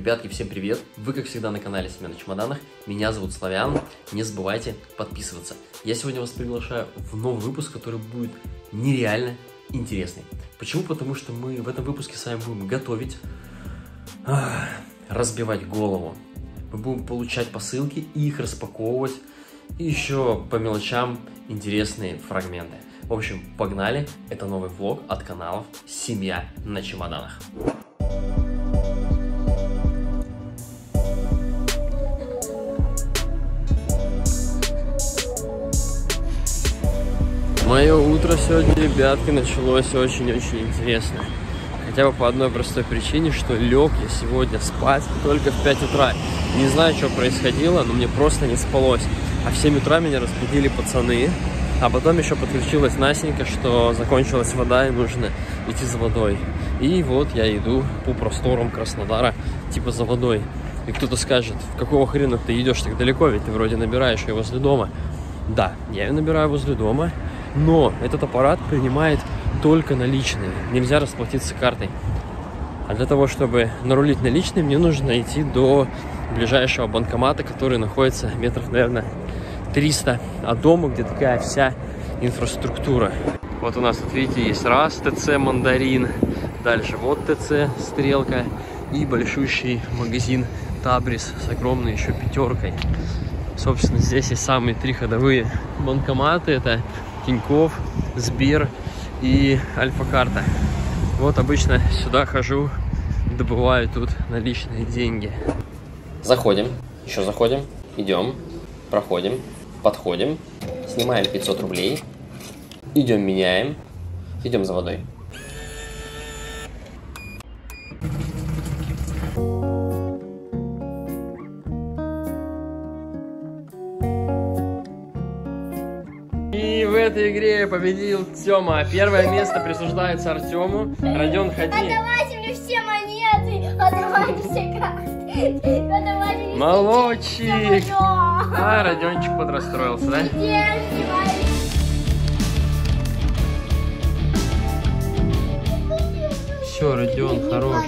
Ребятки, всем привет! Вы, как всегда, на канале Семья на чемоданах. Меня зовут Славян. Не забывайте подписываться. Я сегодня вас приглашаю в новый выпуск, который будет нереально интересный. Почему? Потому что мы в этом выпуске с вами будем готовить, разбивать голову. Мы будем получать посылки и их распаковывать. И еще по мелочам интересные фрагменты. В общем, погнали! Это новый влог от каналов Семья на чемоданах. Мое утро сегодня, ребятки, началось очень-очень интересно. Хотя бы по одной простой причине, что лег я сегодня спать только в 5 утра. Не знаю, что происходило, но мне просто не спалось. А в 7 утра меня разбудили пацаны. А потом еще подключилась Настенька, что закончилась вода и нужно идти за водой. И вот я иду по просторам Краснодара, типа за водой. И кто-то скажет, в какого хрена ты идешь так далеко, ведь ты вроде набираешь ее возле дома. Да, я ее набираю возле дома, но этот аппарат принимает только наличные. Нельзя расплатиться картой. А для того, чтобы нарулить наличные, мне нужно идти до ближайшего банкомата, который находится метров, наверное, 300 от дома, где такая вся инфраструктура. Вот у нас, вот видите, есть раз ТЦ Мандарин, дальше вот ТЦ Стрелка и большущий магазин Табрис с огромной еще пятеркой. Собственно, здесь есть самые 3 ходовые банкоматы. Это Тинькофф, Сбер и Альфа-карта. Вот обычно сюда хожу, добываю тут наличные деньги. Заходим, еще заходим, идем, проходим, подходим, снимаем 500 рублей, идем меняем, идем за водой. И в этой игре победил Тёма. Первое место присуждается Артему. Родион, ходи. Отдавайте мне все монеты, отдавайте все карты. Молодчик. А, Родиончик подрастроился, да? Все, Родион, хорош.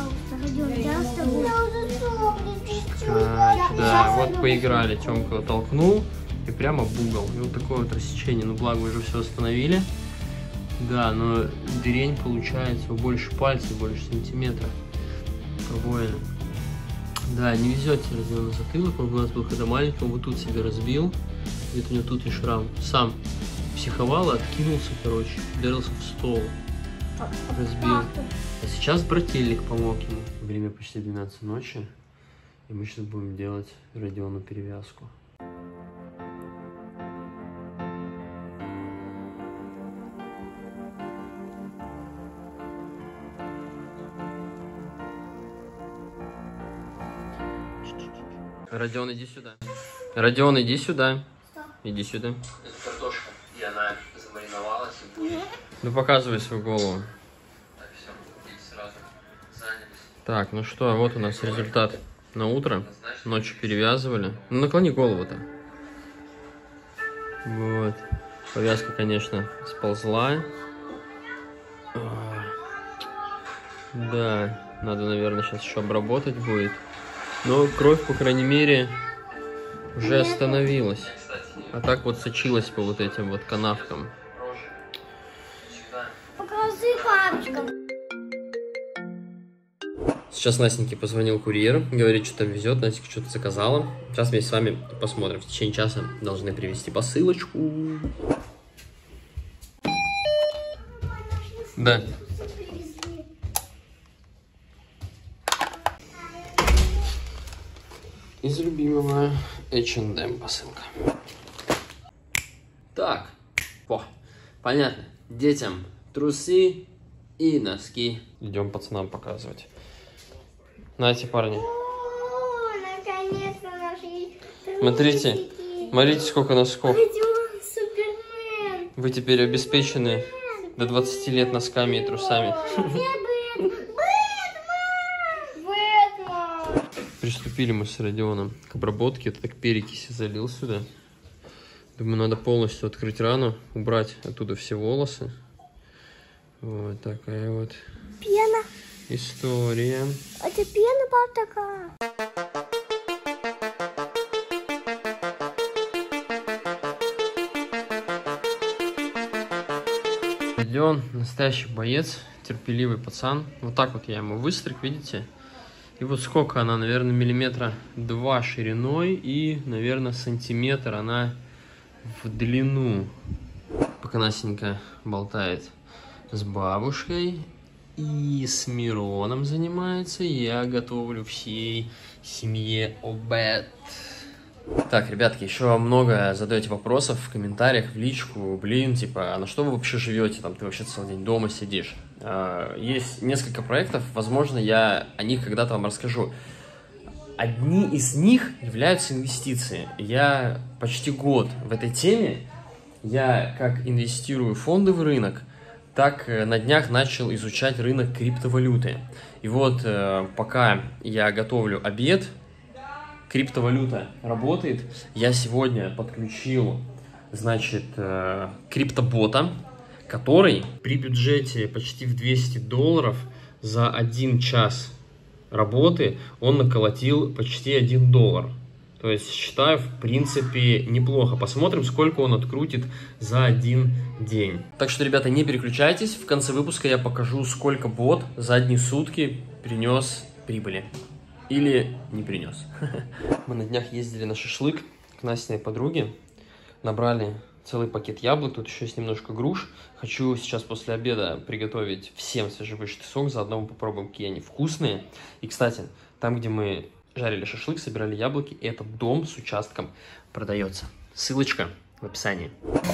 Да, вот поиграли. Тёмка его толкнул. И прямо в угол. И вот такое вот рассечение. Ну, благо, уже все остановили. Да, но дырень получается больше пальца, больше сантиметра. Пробоина. Да, не везет тебе, Родион, на затылок. Он у нас был, когда маленький, он вот тут себе разбил. Где-то у него тут и шрам. Сам психовал, откинулся, короче. Ударился в стол. Разбил. А сейчас брательник помог ему. Время почти 12 ночи. И мы сейчас будем делать Родиону перевязку. Родион, иди сюда. Родион, иди сюда. Что? Иди сюда. Это картошка, и она замариновалась и будет. Ну показывай свою голову. Так, все, сразу занялись. Так, ну что, вот у нас результат на утро. Ночью перевязывали. Ну наклони голову-то. Вот. Повязка, конечно, сползла. Да, надо, наверное, сейчас еще обработать будет. Но кровь, по крайней мере, уже остановилась. А так вот сочилась по вот этим вот канавкам. Покажи, папочка. Сейчас Настеньке позвонил курьер, говорит, что там везет, Настенька что-то заказала. Сейчас вместе с вами посмотрим. В течение часа должны привезти посылочку. Да. Из любимого H&M посылка. Так, понятно. Детям трусы и носки. Идем пацанам показывать. Нате, парни. О, наконец-то нашли. Смотрите, смотрите, сколько носков. Супермен. Вы теперь обеспечены до 20 лет носками и трусами. Приступили мы с Родионом к обработке. Это так перекись залил сюда. Думаю, надо полностью открыть рану, убрать оттуда все волосы. Вот такая вот Пена. история. Это пена папка. Он настоящий боец, терпеливый пацан. Вот так вот я ему выстриг, видите? И вот сколько она, наверное, миллиметра 2 шириной и, наверное, сантиметр она в длину. Пока Настенька болтает с бабушкой и с Мироном занимается, я готовлю всей семье обед. Так, ребятки, еще много задаете вопросов в комментариях, в личку, блин, типа, а на что вы вообще живете, там, ты вообще целый день дома сидишь. Есть несколько проектов, возможно, я о них когда-то вам расскажу. Одни из них являются инвестиции. Я почти год в этой теме, я как инвестирую в фондовый рынок, так на днях начал изучать рынок криптовалюты. И вот пока я готовлю обед, криптовалюта работает. Я сегодня подключил, значит, криптобота, который при бюджете почти в $200 за 1 час работы он наколотил почти $1. То есть, считаю, в принципе, неплохо. Посмотрим, сколько он открутит за 1 день. Так что, ребята, не переключайтесь. В конце выпуска я покажу, сколько бот за одни сутки принес прибыли. Или не принес. Мы на днях ездили на шашлык к Настиной подруге. Набрали целый пакет яблок, тут еще есть немножко груш. Хочу сейчас после обеда приготовить всем свежевыжатый сок. Заодно мы попробуем, какие они вкусные. И, кстати, там, где мы жарили шашлык, собирали яблоки, этот дом с участком продается. Ссылочка в описании.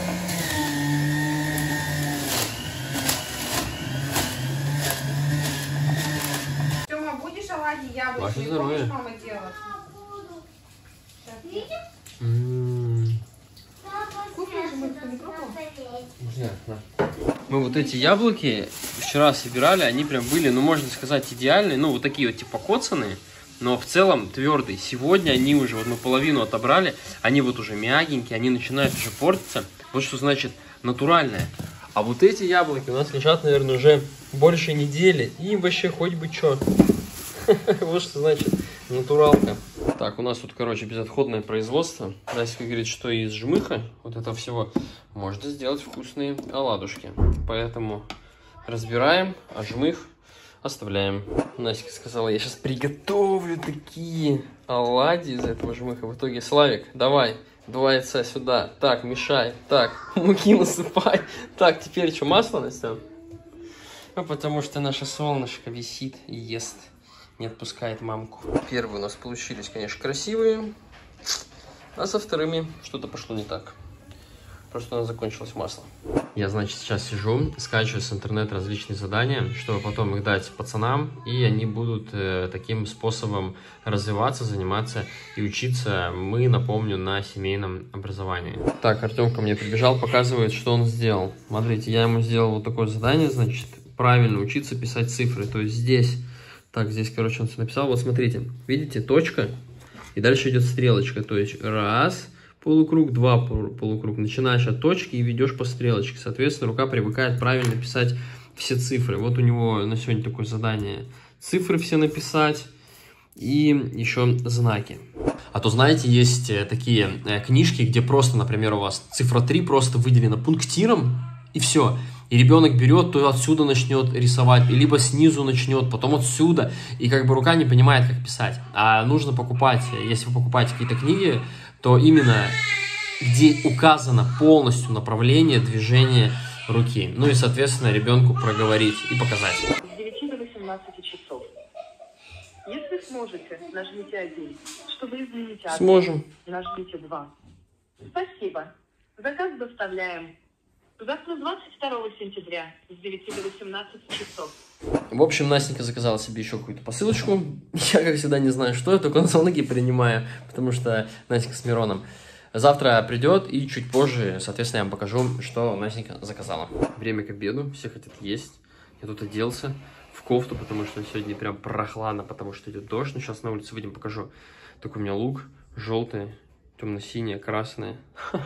Ваше здоровье. Мама делать? Мы вот эти яблоки вчера собирали, они прям были, ну, можно сказать, идеальные, ну, вот такие вот типа коцаные, но в целом твердые. Сегодня они уже, вот мы половину отобрали, они вот уже мягенькие, они начинают уже портиться. Вот что значит натуральное. А вот эти яблоки у нас лежат, наверное, уже больше недели, и вообще хоть бы что. Вот что значит натуралка. Так, у нас тут, короче, безотходное производство. Настя говорит, что из жмыха вот этого всего можно сделать вкусные оладушки. Поэтому разбираем, а жмых оставляем. Настя сказала, я сейчас приготовлю такие оладьи из этого жмыха. В итоге, Славик, давай, 2 яйца сюда. Так, мешай. Так, муки насыпай. Так, теперь что, масло, Настя? Ну, потому что наше солнышко висит и ест. Не отпускает мамку. Первые у нас получились, конечно, красивые, а со вторыми что-то пошло не так. Просто у нас закончилось масло. Я, значит, сейчас сижу, скачиваю с интернета различные задания, чтобы потом их дать пацанам, и они будут таким способом развиваться, заниматься и учиться. Мы, напомню, на семейном образовании. Так, Артем ко мне прибежал, показывает, что он сделал. Смотрите, я ему сделал вот такое задание, значит, правильно учиться писать цифры. То есть здесь... Так, здесь, короче, он все написал. Вот смотрите, видите, точка, и дальше идет стрелочка. То есть раз полукруг, 2 полукруг. Начинаешь от точки и ведешь по стрелочке. Соответственно, рука привыкает правильно писать все цифры. Вот у него на сегодня такое задание. Цифры все написать и еще знаки. А то, знаете, есть такие книжки, где просто, например, у вас цифра 3 просто выделена пунктиром, и все. И ребенок берет, то отсюда начнет рисовать, либо снизу начнет, потом отсюда. И как бы рука не понимает, как писать. А нужно покупать, если вы покупаете какие-то книги, то именно где указано полностью направление движения руки. Ну и, соответственно, ребенку проговорить и показать. С 9 до 18 часов. Если сможете, нажмите 1. Чтобы изменить адрес, сможем. Нажмите 2. Спасибо. Заказ доставляем. Завтра 22 сентября с 9 до 18 часов. В общем, Настенька заказала себе еще какую-то посылочку. Я, как всегда, не знаю, что я, только на звонки принимаю, потому что Настенька с Мироном. Завтра придет, и чуть позже, соответственно, я вам покажу, что Настенька заказала. Время к обеду, все хотят есть. Я тут оделся в кофту, потому что сегодня прям прохладно, потому что идет дождь. Но сейчас на улице выйдем, покажу. Такой у меня лук, желтый, темно-синие, красные.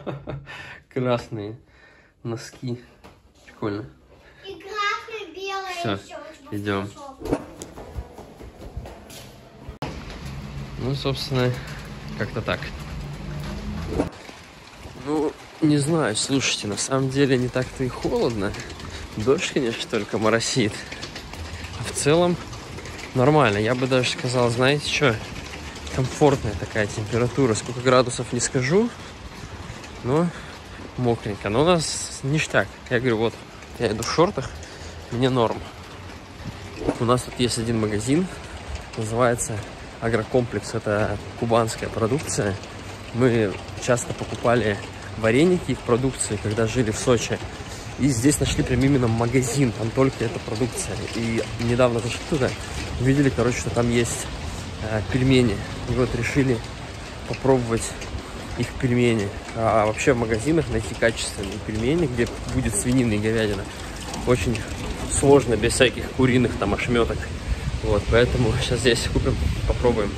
Красные носки. Прикольно. И красное, белое. Все, идем. Ну, собственно, как-то так. Ну, не знаю, слушайте, на самом деле не так-то и холодно. Дождь, конечно, только моросит. А в целом нормально. Я бы даже сказал, знаете что, комфортная такая температура. Сколько градусов не скажу, но мокренько. Но у нас ништяк. Я говорю, вот, я иду в шортах, мне норм. У нас тут есть один магазин, называется Агрокомплекс. Это кубанская продукция. Мы часто покупали вареники их продукции, когда жили в Сочи. И здесь нашли прям именно магазин, там только эта продукция. И недавно зашли туда, увидели, короче, что там есть пельмени. И вот решили попробовать их пельмени. А вообще в магазинах найти качественные пельмени, где будет свинина и говядина, очень сложно, без всяких куриных там ошметок. Вот, поэтому сейчас здесь купим, попробуем.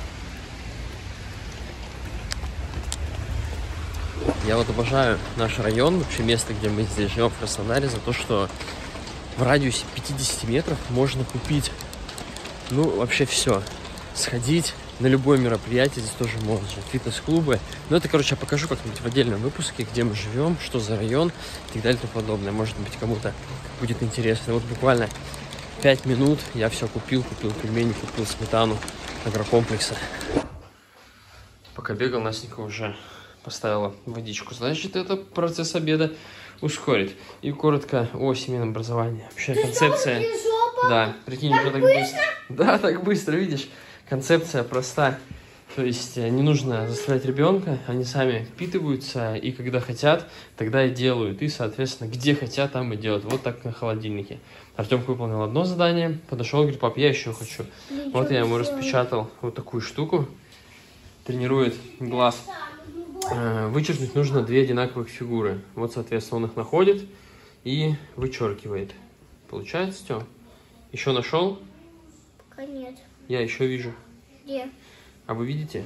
Я вот обожаю наш район, вообще место, где мы здесь живем, в Краснодаре, за то, что в радиусе 50 метров можно купить, ну, вообще все. Сходить на любое мероприятие, здесь тоже можно. Фитнес-клубы. Ну, это, короче, я покажу как-нибудь в отдельном выпуске, где мы живем, что за район и так далее и тому подобное. Может быть, кому-то будет интересно. Вот буквально 5 минут я все купил. Купил пельмени, купил сметану Агрокомплекса. Пока бегал, Настенька уже поставила водичку. Значит, это процесс обеда ускорит. И коротко о семейном образовании. Вообще концепция... Да, прикинь, уже так быстро. Да, так быстро, видишь? Концепция проста. То есть не нужно заставлять ребенка, они сами впитываются, и когда хотят, тогда и делают. И, соответственно, где хотят, там и делают. Вот так на холодильнике. Артемка выполнил одно задание, подошел, говорит, пап, я еще хочу. Вот я ему распечатал вот такую штуку. Тренирует глаз. Вычеркнуть нужно 2 одинаковых фигуры. Вот, соответственно, он их находит и вычеркивает. Получается, Тём? Еще нашел? Пока нет. Я еще вижу. Где? А вы видите?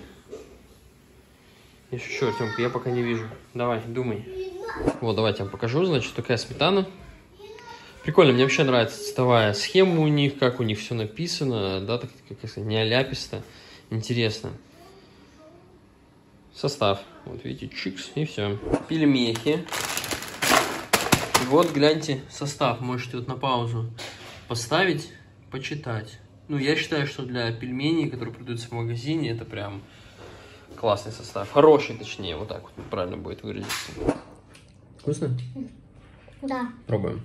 Еще, Артемка, я пока не вижу. Давай, думай. Вот, давайте я вам покажу. Значит, такая сметана. Прикольно, мне вообще нравится цветовая схема у них, как у них все написано. Да, так, как сказать, не аляписто. Интересно. Состав. Вот видите, чикс, и все. Пельмехи. И вот, гляньте, состав. Можете вот на паузу поставить, почитать. Ну, я считаю, что для пельменей, которые продаются в магазине, это прям классный состав. Хороший, точнее, вот так вот правильно будет выразиться. Вкусно? Да. Пробуем.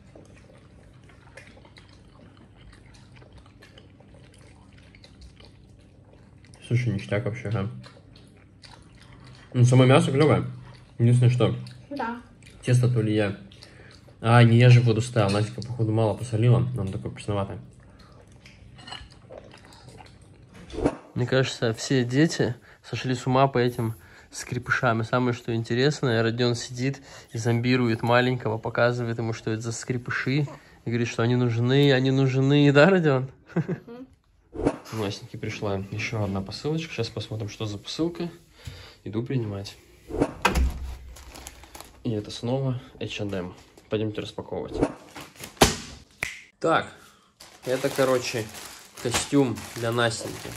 Слушай, ништяк вообще, ага. Ну, само мясо клевое. Единственное, что Да. тесто то ли я... А, не я же воду ставил. Настя, походу, мало посолила. Нам такое пресноватое. Мне кажется, все дети сошли с ума по этим скрипышам. И самое, что интересное, Родион сидит и зомбирует маленького, показывает ему, что это за скрипыши. И говорит, что они нужны. Да, Родион? У Настеньки пришла еще одна посылочка. Сейчас посмотрим, что за посылка. Иду принимать. И это снова H&M. Пойдемте распаковывать. Так, это, короче, костюм для Настеньки.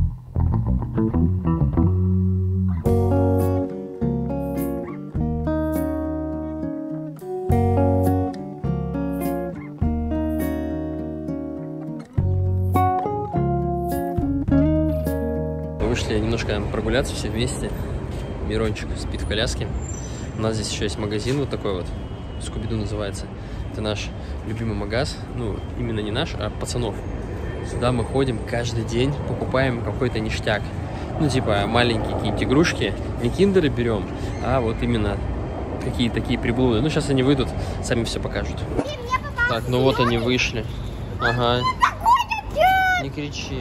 Мы вышли немножко прогуляться все вместе. Мирончик спит в коляске. У нас здесь еще есть магазин вот такой вот. Скуби-Ду называется. Это наш любимый магаз. Ну, именно не наш, а пацанов. Сюда мы ходим каждый день, покупаем какой-то ништяк. Ну, типа маленькие какие-нибудь игрушки. Не киндеры берем, а вот именно какие-то такие приблуды. Ну, сейчас они выйдут, сами все покажут. Так, ну вот они вышли. Ага. Не кричи.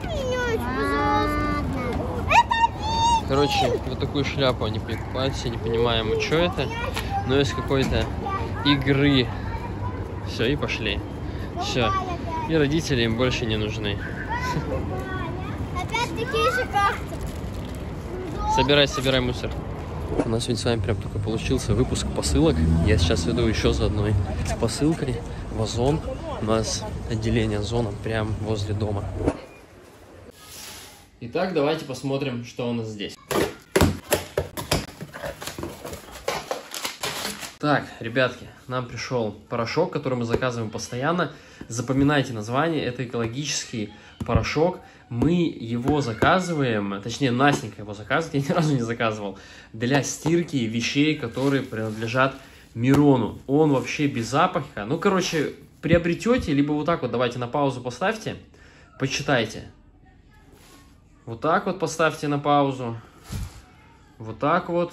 Короче, вот такую шляпу они покупают, все не понимаем, что это, но из какой-то игры. Все, и пошли. Все. И родители им больше не нужны. Опять такие же карты. Собирай мусор. У нас сегодня с вами прям только получился выпуск посылок. Я сейчас иду еще за одной посылкой в Озон. У нас отделение Озона прям возле дома. Итак, давайте посмотрим, что у нас здесь. Так, ребятки, нам пришел порошок, который мы заказываем постоянно. Запоминайте название, это экологический порошок. Мы его заказываем, точнее, Настенька его заказывает, я ни разу не заказывал, для стирки вещей, которые принадлежат Мирону. Он вообще без запаха. Ну, короче, приобретете, либо вот так вот, давайте на паузу поставьте, почитайте. Вот так вот поставьте на паузу. Вот так вот.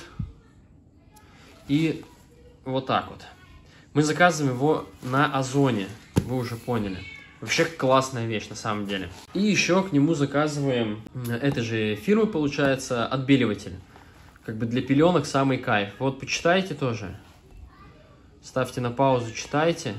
И вот так вот. Мы заказываем его на Озоне, вы уже поняли. Вообще классная вещь на самом деле. И еще к нему заказываем этой же фирмы, получается, отбеливатель. Как бы для пеленок самый кайф. Вот почитайте тоже. Ставьте на паузу, читайте.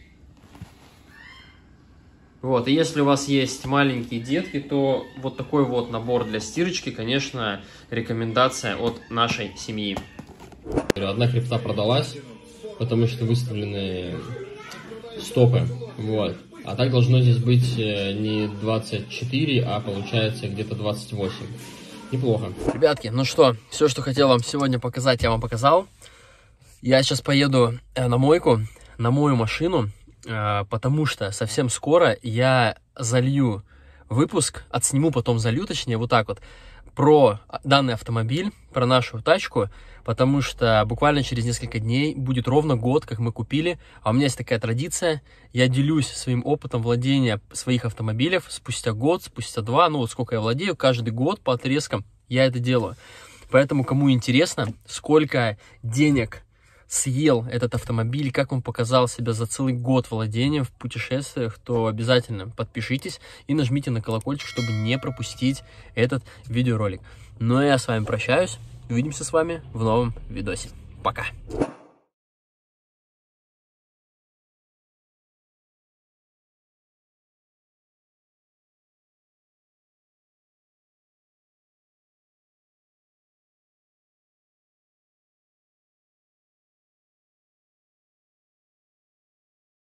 Вот, и если у вас есть маленькие детки, то вот такой вот набор для стирочки, конечно, рекомендация от нашей семьи. Одна крипта продалась, потому что выставлены стопы, вот. А так должно здесь быть не 24, а получается где-то 28. Неплохо. Ребятки, ну что, все, что хотел вам сегодня показать, я вам показал. Я сейчас поеду на мойку, на мою машину, потому что совсем скоро я залью выпуск, отсниму, потом залью, точнее, вот так вот, про данный автомобиль, про нашу тачку, потому что буквально через несколько дней будет ровно год, как мы купили. А у меня есть такая традиция, я делюсь своим опытом владения своих автомобилей спустя год, спустя два, ну вот сколько я владею, каждый год по отрезкам я это делаю. Поэтому, кому интересно, сколько денег съел этот автомобиль, как он показал себя за целый год владения в путешествиях, то обязательно подпишитесь и нажмите на колокольчик, чтобы не пропустить этот видеоролик. Ну а я с вами прощаюсь. Увидимся с вами в новом видосе. Пока!